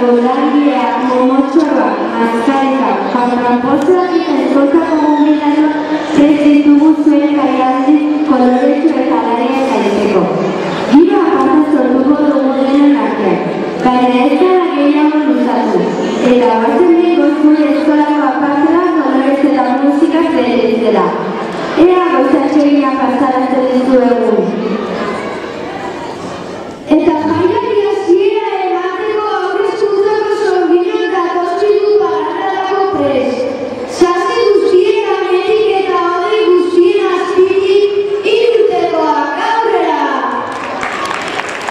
langileak, momotxoroak, maskarikak, pantramposak eta eskoltako gonbidatuak prest ditugu zuen jaialdi koloretsu eta alarea zaiteko. Giro aparta sortuko dugu denon artean, baina ez gara gehiago luzatu, eta bazen dugu zure eskolako apartela koloretsu eta musikak beretzela.